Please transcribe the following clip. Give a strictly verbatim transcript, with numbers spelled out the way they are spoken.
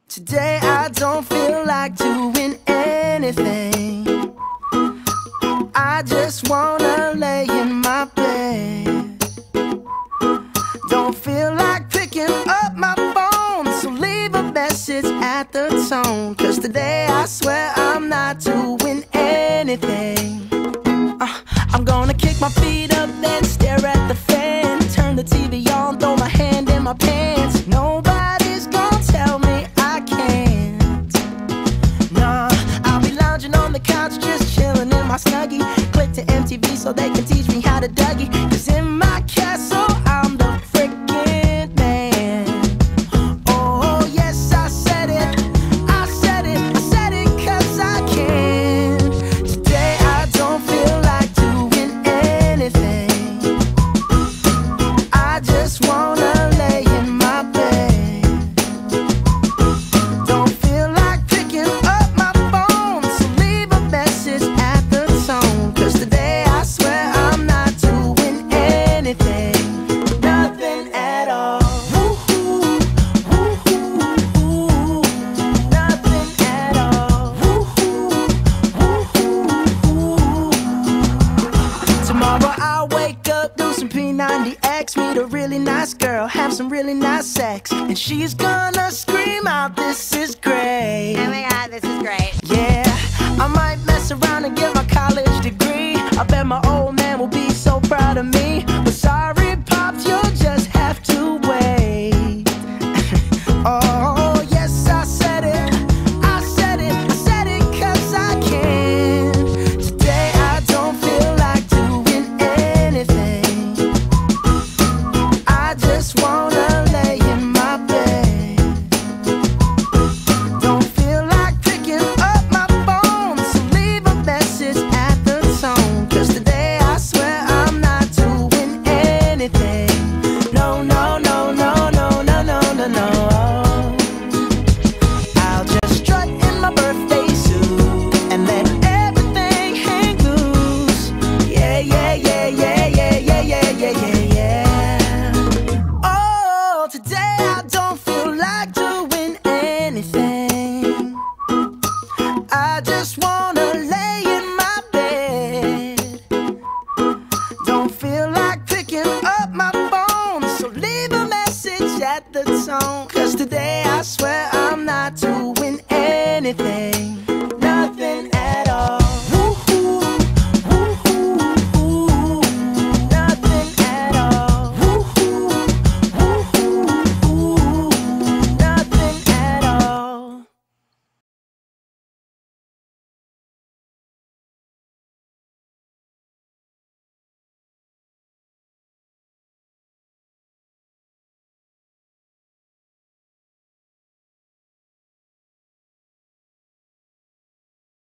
Today I don't feel like doing anything. I just wanna lay in my bed. Don't feel like picking up my phone, so leave a message at the tone. Cause today I swear I'm not doing anything. uh, I'm gonna kick my feet up, then stare at the fan. Turn the T V on, throw my hand in my pants. Nobody's gonna tell me I can't. Nah, I'll be lounging on the couch, just chilling in my Snuggie. Click to M T V so they can teach me how to Dougie. Cause in my castle I'm the freaking man. Oh yes, I said it, I said it, I said it cause I can. Today I don't feel like doing anything. I just wanna lay in my bed. Don't feel like picking up my phone, so leave a message at the tone. Cause today I swear I'm not doing anything. Nothing at all. Woo-hoo, woo-hoo, nothing at all. Woo-hoo, woo-hoo. Tomorrow I'll wake up, do some P ninety X, meet a really nice girl, have some really nice sex, and she's gonna scream out, "This is great." Oh my god, this is great. Yeah, I might mess around and get my college degree. I bet my old man will be so proud of me. But sorry, Pops, you'll just have to wait. Oh, yes, I said it, I said it, I said it cause I can. Today I don't feel like doing anything. I just wanna lay in my bed. Don't feel like picking up my phone, so leave a message at the tone. Cause today I swear I'm not doing anything. No, no, no, no, no, no, no, no, no. I'll just strut in my birthday suit and let everything hang loose. Yeah, yeah, yeah, yeah, yeah, yeah, yeah, yeah, yeah, yeah. Oh, today I don't feel like doing anything. I just wanna lay in my bed. Don't feel like picking up my phone, so leave a message at the tone.